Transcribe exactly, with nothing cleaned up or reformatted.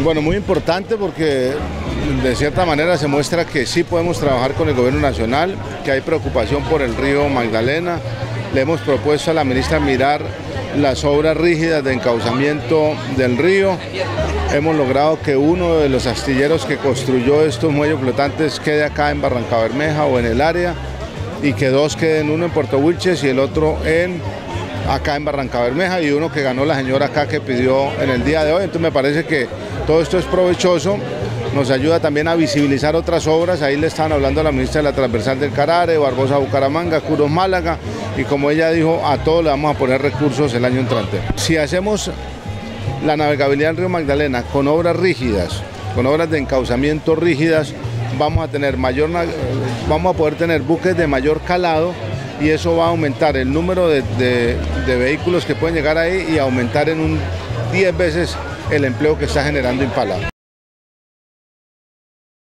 Bueno, muy importante porque de cierta manera se muestra que sí podemos trabajar con el gobierno nacional, que hay preocupación por el río Magdalena. Le hemos propuesto a la ministra mirar las obras rígidas de encauzamiento del río. Hemos logrado que uno de los astilleros que construyó estos muelles flotantes quede acá en Barrancabermeja o en el área, y que dos queden, uno en Puerto Wilches y el otro en acá en Barrancabermeja, y uno que ganó la señora acá que pidió en el día de hoy. Entonces me parece que todo esto es provechoso, nos ayuda también a visibilizar otras obras. Ahí le estaban hablando a la ministra de la Transversal del Carare, Barbosa Bucaramanga, Curos Málaga, y como ella dijo, a todos le vamos a poner recursos el año entrante. Si hacemos la navegabilidad del río Magdalena con obras rígidas, con obras de encauzamiento rígidas, vamos a tener mayor, vamos a poder tener buques de mayor calado, y eso va a aumentar el número de, de, de vehículos que pueden llegar ahí y aumentar en un diez veces el empleo que está generando Impala.